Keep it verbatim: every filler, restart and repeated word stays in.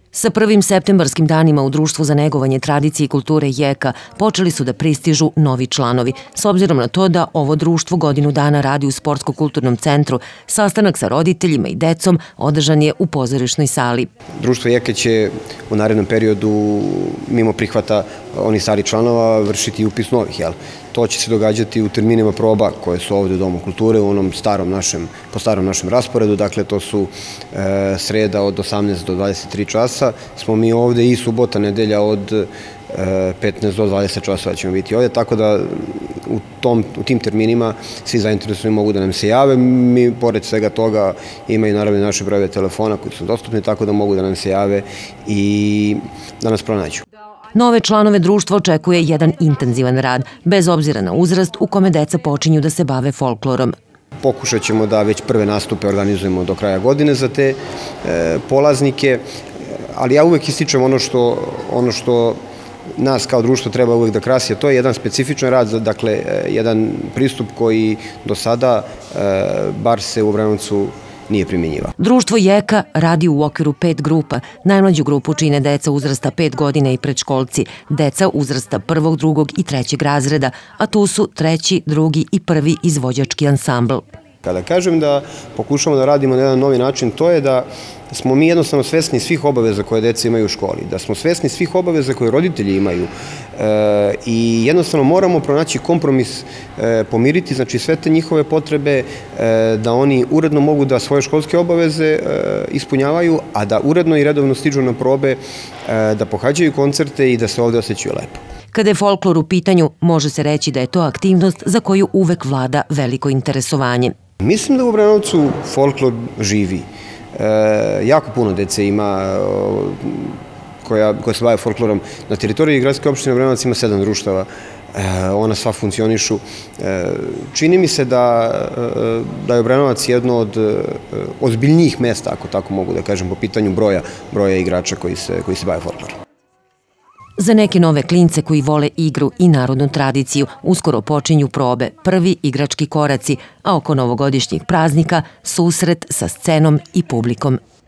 Sa prvim septembarskim danima u Društvu za negovanje tradicije i kulture Jeka počeli su da pristižu novi članovi. S obzirom na to da ovo društvo godinu dana radi u Sportsko-kulturnom centru, sastanak sa roditeljima i decom održan je u pozorišnoj sali. Društvo Jeka će u narednom periodu, mimo prihvata onih starih članova, vršiti upis novih. To će se događati u terminima proba koje su ovde u Domu kulture, u onom starom našem, po starom našem rasporedu. Dakle, to su sreda od osamnaest do dvadeset tri časa. Smo mi ovde i subota, nedelja od petnaest do dvadeset časova ćemo biti ovde, tako da u, tom, u tim terminima svi zainteresovani mogu da nam se jave. Mi, pored svega toga, imaju naravno naše brojeve telefona koji su dostupni, tako da mogu da nam se jave i da nas pronađu. Nove članove društva očekuje jedan intenzivan rad, bez obzira na uzrast u kome deca počinju da se bave folklorom. Pokušat ćemo da već prve nastupe organizujemo do kraja godine za te e, polaznike, ali ja uvek ističem ono što, ono što nas kao društvo treba uvek da krasi, a to je jedan specifičan rad, dakle, jedan pristup koji do sada, e, bar se u Obrenovcu, nije primjenjivao. Društvo Jeka radi u okviru pet grupa. Najmlađu grupu čine deca uzrasta pet godina i predškolci, deca uzrasta prvog, drugog i trećeg razreda, a tu su treći, drugi i prvi izvođački ansambl. Kada kažem da pokušamo da radimo na jedan novi način, to je da smo mi jednostavno svesni svih obaveza koje deca imaju u školi, da smo svesni svih obaveza koje roditelji imaju e, i jednostavno moramo pronaći kompromis, e, pomiriti znači sve te njihove potrebe, e, da oni uredno mogu da svoje školske obaveze e, ispunjavaju, a da uredno i redovno stižu na probe, e, da pohađaju koncerte i da se ovde osjećaju lepo. Kada je folklor u pitanju, može se reći da je to aktivnost za koju uvek vlada veliko interesovanje. Mislim da u Obrenovcu folklor živi. E, jako puno dece ima koja, koja se bave folklorom. Na teritoriji gradske opštine Obrenovac ima sedam društava. E, ona sva funkcionišu. E, čini mi se da, da je Obrenovac jedno od ozbiljnijih mesta, ako tako mogu da kažem, po pitanju broja, broja igrača koji se, koji se bave folklorom. Za neke nove klince koji vole igru i narodnu tradiciju uskoro počinju probe, prvi igrački koraci, a oko novogodišnjih praznika susret sa scenom i publikom.